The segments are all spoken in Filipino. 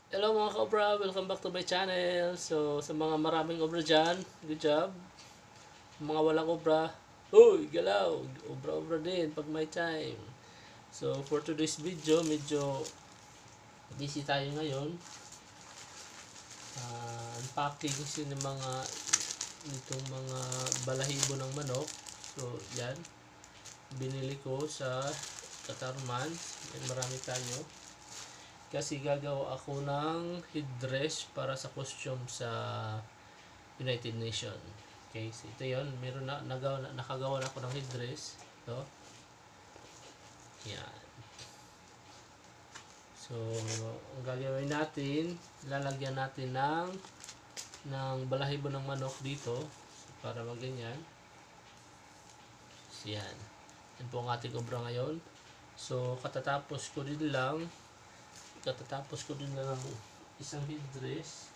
Hello mga ka-obra, welcome back to my channel. So, sa mga maraming obra dyan, good job. Mga walang obra, uy, galaw, obra-obra din pag may time. So, for today's video, medyo busy tayo ngayon. Unpacking sin ng mga nitong mga balahibo ng manok. So, yan. Binili ko sa Katarman. Yan, marami tayo. Kasi gagawa ako ng headdress para sa costume sa United Nations. Okay, so ito yon. Meron nakagawa na ako ng headdress. Ito. Yan. So, ang gagawin natin, lalagyan natin ng balahibo ng manok dito para maganyan. So, yan. Yan po ang ating obra ngayon. So, katatapos ko din ng isang headdress.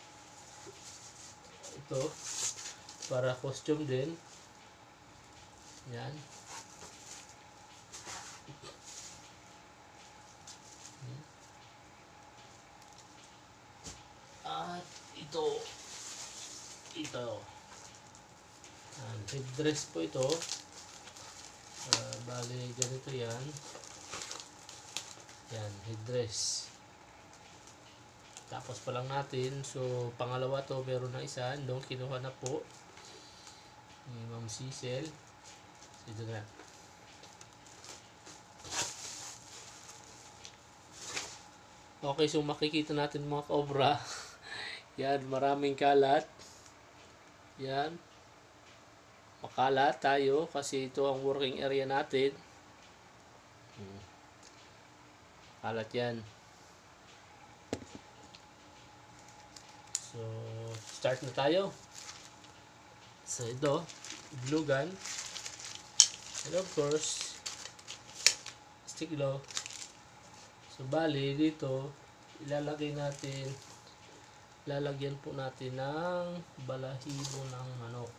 Ito para costume din. Yan. At ito headdress po ito. Bali ganito yan. Yan, headdress. Tapos pa lang natin. So, pangalawa to, meron na isa. Doon kinuha na po ni Ma'am Cecil. Ito na. Okay, so makikita natin mga ka-obra. Yan, maraming kalat. Yan. Makalat tayo kasi ito ang working area natin. Kalat yan. So, start na tayo. So, ito, glue gun. And of course, stick glue. So, bali, dito, lalagyan po natin ng balahibo ng manok.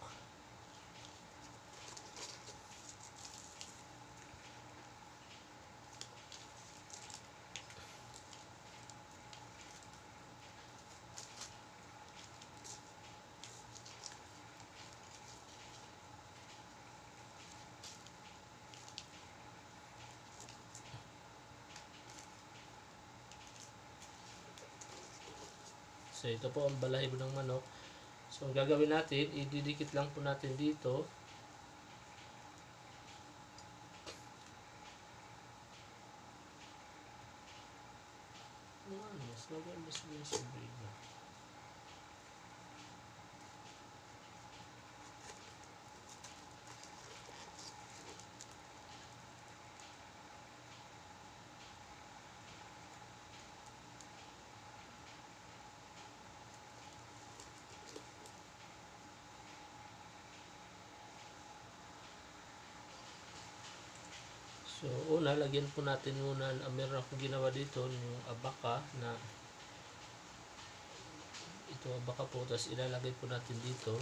So, ito po ang balahibo ng manok. So, ang gagawin natin, ididikit lang po natin dito. Mas maganda sa video. So, una, lagyan po natin muna, meron akong ginawa dito, yung abaka na ito abaka po, tapos ilalagay po natin dito.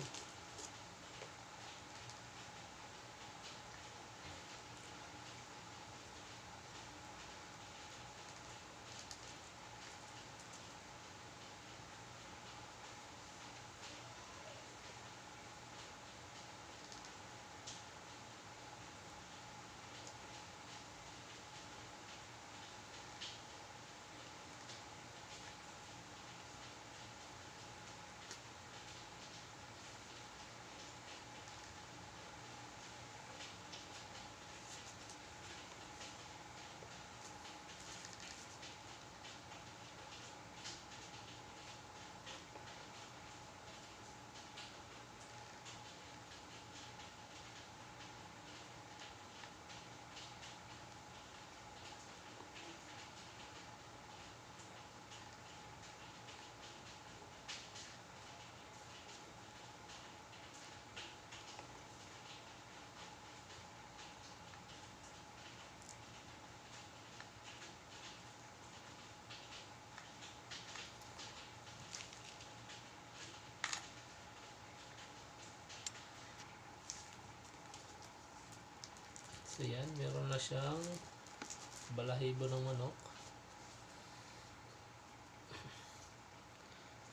So, yan, meron na siyang balahibo ng manok.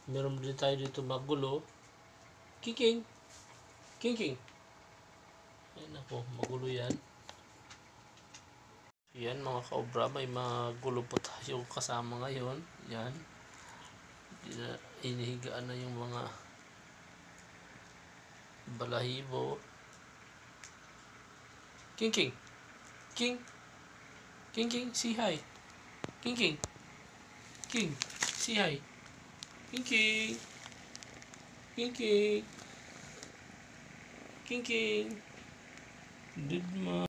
Meron din tayo dito magulo. King. Ayun ako, magulo yan. Yan mga kaobra, may magulo po tayo kasama ngayon. Yan. Inihigaan na yung mga balahibo. King. Say hi. King. Say hi. King. Didma.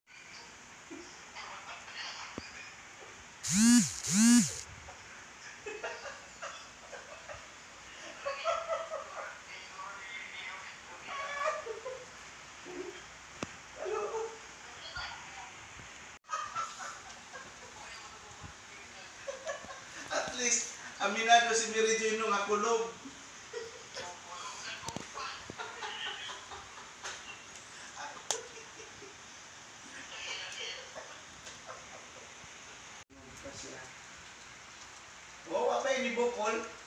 At least, aminado si Mary Joy nung akulog. Oh, apa ini bokol?